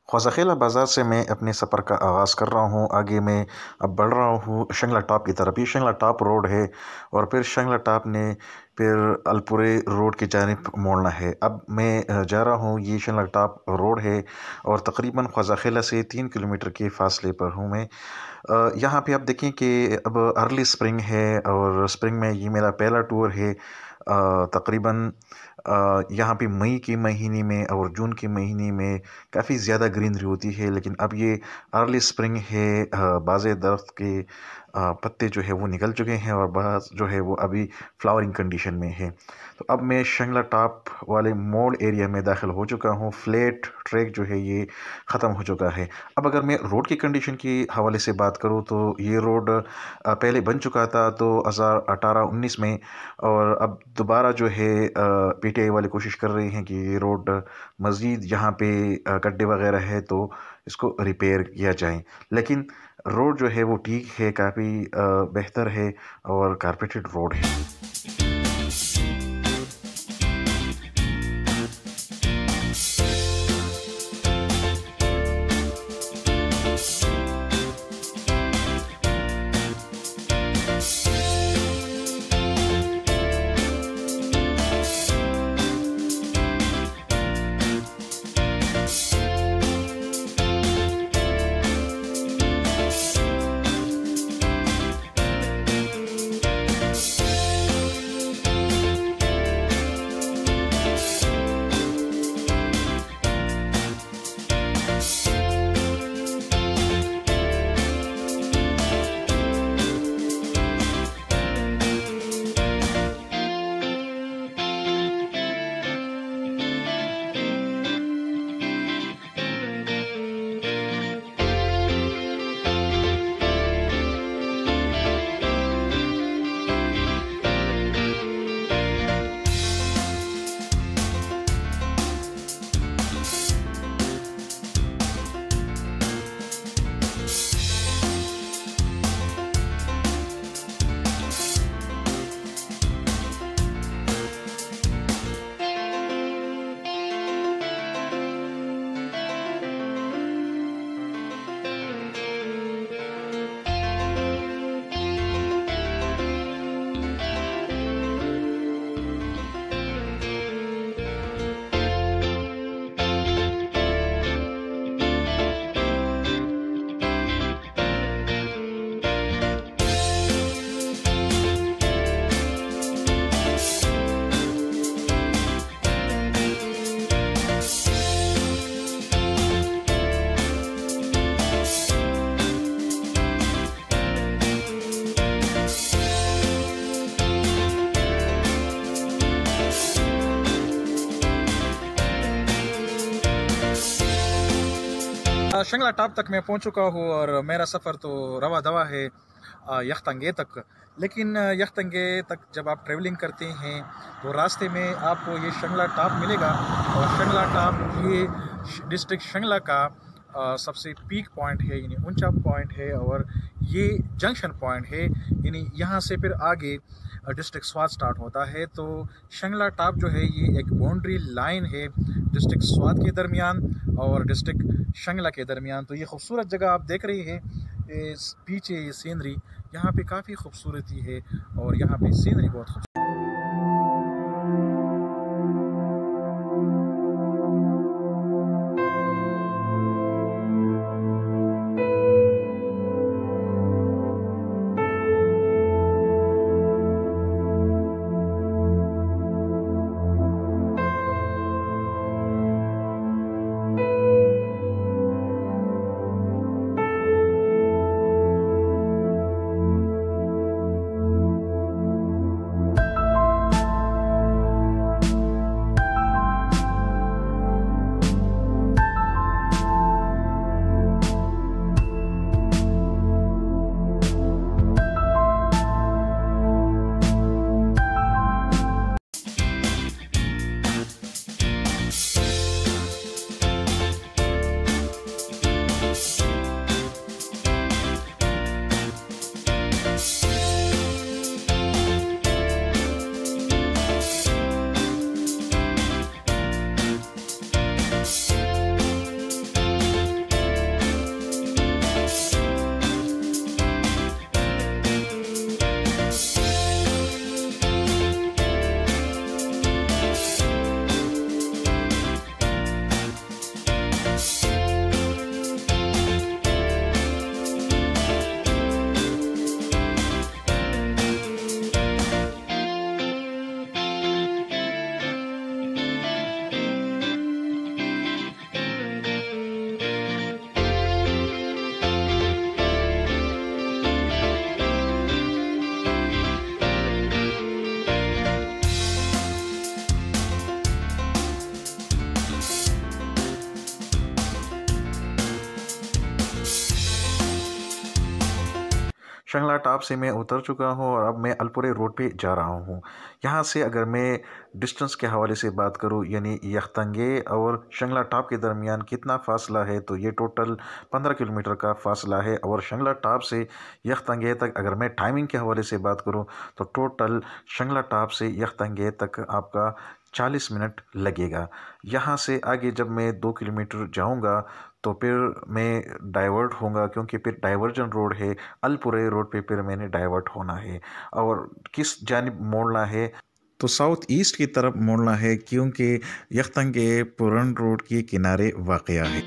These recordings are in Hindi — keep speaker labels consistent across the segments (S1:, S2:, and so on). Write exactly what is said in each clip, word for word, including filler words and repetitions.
S1: ख्वाज़ाख़ेला बाज़ार से मैं अपने सफ़र का आगाज़ कर रहा हूँ। आगे मैं अब बढ़ रहा हूँ शंगला टॉप की तरफ। ये शंगला टॉप रोड है और फिर शंगला टॉप ने फिर अलीपुरे रोड की जानिब मोड़ना है। अब मैं अ, जा रहा हूँ, ये शंगला टॉप रोड है और तकरीबन ख्वाज़ाख़ेला से तीन किलोमीटर के फ़ासले पर हूँ मैं। अ, यहाँ पे आप देखें कि अब अर्ली स्प्रिंग है और स्प्रिंग में ये मेरा पहला टूर है। अ, तकरीबन अ, यहाँ पे मई के महीने में और जून के महीने में काफ़ी ज़्यादा ग्रीनरी होती है, लेकिन अब ये अर्ली स्प्रिंग है। अ, बाज़े दरख्त के अ, पत्ते जो है वो निकल चुके हैं और बाज़ जो है वो अभी फ्लावरिंग कंडीशन में है। तो अब मैं शंगला टॉप वाले मोड़ एरिया में दाखिल हो चुका हूँ। फ्लैट ट्रैक जो है ये ख़त्म हो चुका है। अब अगर मैं रोड की कंडीशन के हवाले से बात करूँ तो ये रोड अ, पहले बन चुका था दो हज़ार अठारह उन्नीस में, और अब दोबारा जो है पी टी आई वाले कोशिश कर रहे हैं कि ये रोड मज़ीद यहाँ पे अ, गड्ढे वगैरह है तो इसको रिपेयर किया जाए। लेकिन रोड जो है वो ठीक है, काफ़ी बेहतर है और कारपेटेड रोड है।
S2: शंगला टॉप तक मैं पहुंच चुका हूं और मेरा सफ़र तो रवा दवा है यख्तंगे तक। लेकिन यख्तंगे तक जब आप ट्रैवलिंग करते हैं तो रास्ते में आपको ये शंगला टॉप मिलेगा और शंगला टॉप ये डिस्ट्रिक्ट शंगला का आ, सबसे पीक पॉइंट है, यानी ऊंचा पॉइंट है और ये जंक्शन पॉइंट है। यानी यहाँ से फिर आगे डिस्ट्रिक्ट स्वात स्टार्ट होता है। तो शंगला टॉप जो है ये एक बाउंड्री लाइन है डिस्ट्रिक्ट स्वात के दरमियान और डिस्ट्रिक्ट शंगला के दरमियान। तो ये खूबसूरत जगह आप देख रही है, इस पीछे ये सीनरी, यहाँ पे काफ़ी खूबसूरती है और यहाँ पे सीनरी बहुत खूबसूरत।
S1: शंगला टॉप से मैं उतर चुका हूँ और अब मैं अलपुरे रोड पे जा रहा हूँ। यहाँ से अगर मैं डिस्टेंस के हवाले से बात करूँ, यानी यख्तंगे और शंगला टॉप के दरमियान कितना फ़ासला है, तो ये टोटल पंद्रह किलोमीटर का फ़ासला है। और शंगला टॉप से यख्तंगे तक अगर मैं टाइमिंग के हवाले से बात करूँ तो टोटल शंगला टॉप से यख्तंगे तक आपका चालीस मिनट लगेगा। यहाँ से आगे जब मैं दो किलोमीटर जाऊँगा तो फिर मैं डाइवर्ट होऊंगा, क्योंकि फिर डाइवर्जन रोड है, अलपुरे रोड पे फिर मैंने डाइवर्ट होना है। और किस जानिब मोड़ना है, तो साउथ ईस्ट की तरफ मोड़ना है, क्योंकि यख्तंगे पुरन रोड के किनारे वाक़या है।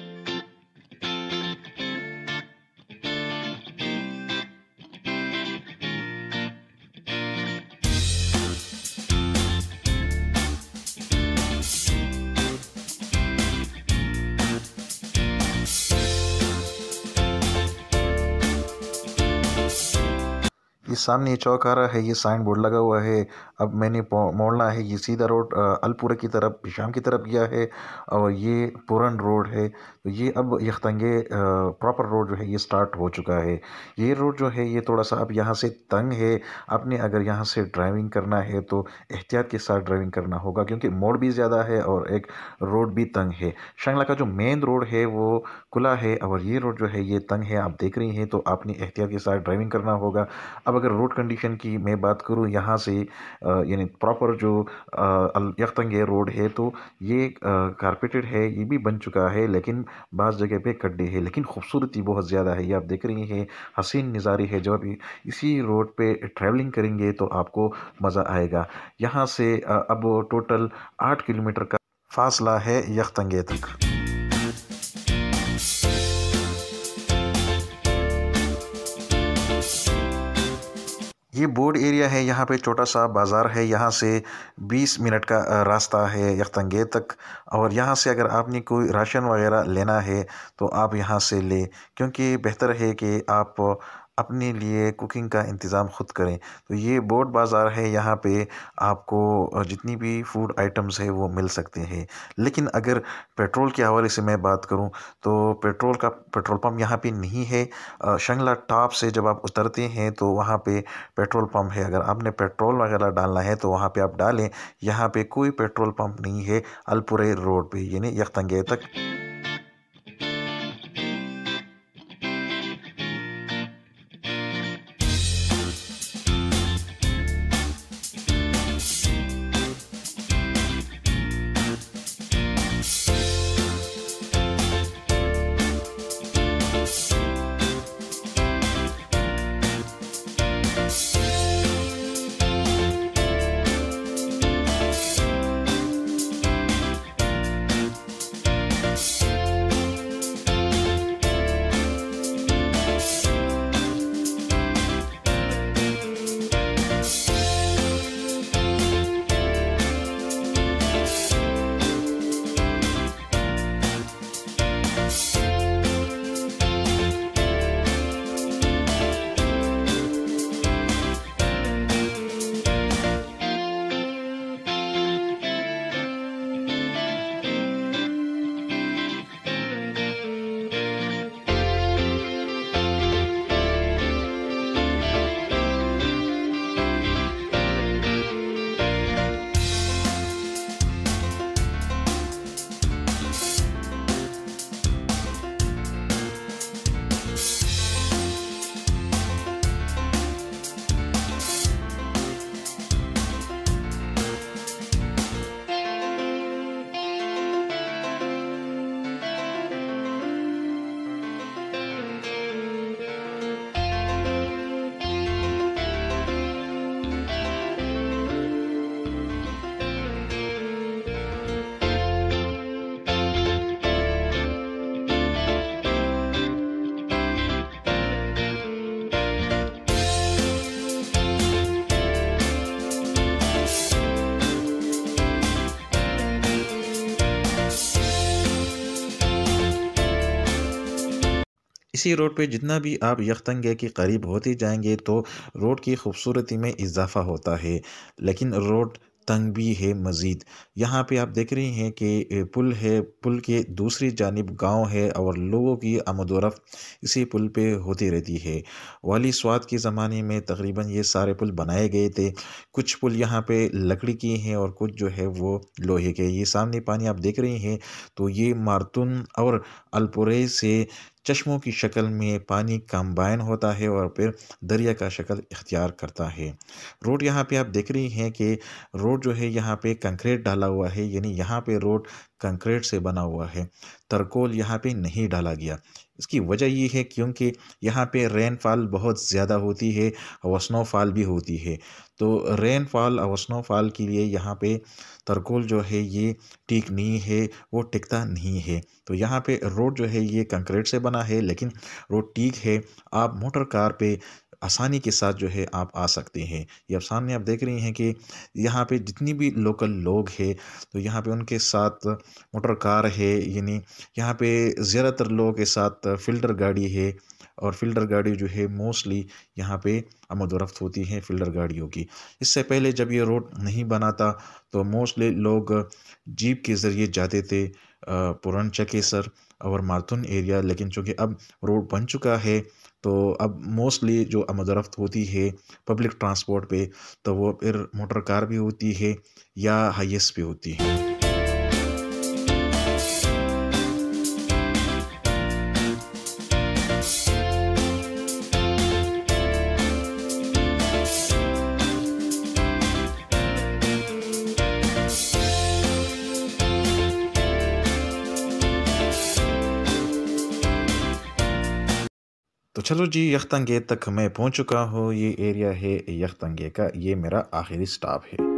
S1: ये सामने ये चौक आ रहा है, ये साइन बोर्ड लगा हुआ है। अब मैंने मोड़ना है, ये सीधा रोड अलपुरे की तरफ शाम की तरफ गया है और ये पुरन रोड है। तो ये अब यख्तंगे प्रॉपर रोड जो है ये स्टार्ट हो चुका है। ये रोड जो है ये थोड़ा सा अब यहाँ से तंग है। आपने अगर यहाँ से ड्राइविंग करना है तो एहतियात के साथ ड्राइविंग करना होगा, क्योंकि मोड़ भी ज़्यादा है और एक रोड भी तंग है। शंगला का जो मेन रोड है वो खुला है और ये रोड जो है ये तंग है, आप देख रही हैं। तो आपने एहतियात के साथ ड्राइविंग करना होगा। अब अगर रोड कंडीशन की मैं बात करूँ यहाँ से, यानी प्रॉपर जो यख्तंगे रोड है तो ये कारपेटेड है, ये भी बन चुका है, लेकिन बाज़ जगह पे गड्ढे हैं, लेकिन खूबसूरती बहुत ज़्यादा है। ये आप देख रही हैं, हसीन नज़ारे है। जब आप इसी रोड पे ट्रैवलिंग करेंगे तो आपको मज़ा आएगा। यहाँ से अब टोटल आठ किलोमीटर का फासला है यख्तंगे तक। ये बोर्ड एरिया है, यहाँ पे छोटा सा बाज़ार है। यहाँ से बीस मिनट का रास्ता है यख्तंगे तक। और यहाँ से अगर आपने कोई राशन वगैरह लेना है तो आप यहाँ से ले, क्योंकि बेहतर है कि आप अपने लिए कुकिंग का इंतज़ाम ख़ुद करें। तो ये बोर्ड बाज़ार है, यहाँ पे आपको जितनी भी फूड आइटम्स है वो मिल सकते हैं। लेकिन अगर पेट्रोल के हवाले से मैं बात करूँ तो पेट्रोल का पेट्रोल पंप यहाँ पे नहीं है। शंगला टॉप से जब आप उतरते हैं तो वहाँ पे पेट्रोल पंप है। अगर आपने पेट्रोल वगैरह डालना है तो वहाँ पे आप डालें। यहाँ पे कोई पेट्रोल पंप नहीं है अलपुरे रोड पे, यानी यख्तंगे तक। इसी रोड पे जितना भी आप यख्तंगे के करीब होते जाएंगे तो रोड की खूबसूरती में इजाफ़ा होता है। लेकिन रोड तंग भी है मज़ीद। यहाँ पे आप देख रहे हैं कि पुल है, पुल के दूसरी जानिब गांव है और लोगों की आमद-ओ-रफ़्त इसी पुल पे होती रहती है। वाली स्वात के ज़माने में तकरीबन ये सारे पुल बनाए गए थे। कुछ पुल यहाँ पे लकड़ी के हैं और कुछ जो है वो लोहे के। ये सामने पानी आप देख रहे हैं तो ये मार्तुन और अलपुरे से चश्मों की शक्ल में पानी कंबाइन होता है और फिर दरिया का शक्ल इख्तियार करता है। रोड यहाँ पे आप देख रही हैं कि रोड जो है यहाँ पे कंक्रीट डाला हुआ है, यानी यहाँ पे रोड कंक्रीट से बना हुआ है, तरकोल यहाँ पे नहीं डाला गया। इसकी वजह ये है क्योंकि यहाँ पे रेनफॉल बहुत ज़्यादा होती है और स्नोफॉल भी होती है। तो रेनफॉल और स्नोफॉल के लिए यहाँ पे तरकोल जो है ये टिक नहीं है, वो टिकता नहीं है। तो यहाँ पे रोड जो है ये कंक्रीट से बना है, लेकिन रोड टिक है। आप मोटर कार पे आसानी के साथ जो है आप आ सकते हैं। ये आप सामने आप देख रही हैं कि यहाँ पे जितनी भी लोकल लोग हैं तो यहाँ पे उनके साथ मोटर कार है, यानी यहाँ पे ज़्यादातर लोगों के साथ फ़िल्टर गाड़ी है और फ़िल्टर गाड़ी जो है मोस्टली यहाँ पे आमद-ओ-रफ़्त होती है फ़िल्टर गाड़ियों की। इससे पहले जब ये रोड नहीं बना था तो मोस्टली लोग जीप के ज़रिए जाते थे पुरन चकेसर और मार्तुन एरिया, लेकिन चूँकि अब रोड बन चुका है तो अब मोस्टली जो आमद-ओ-रफ़्त होती है पब्लिक ट्रांसपोर्ट पे तो वो फिर मोटर कार भी होती है या हाईएस भी होती है। तो चलो जी, यख्तंगे तक मैं पहुंच चुका हूँ। ये एरिया है यख्तंगे का, ये मेरा आखिरी स्टॉप है।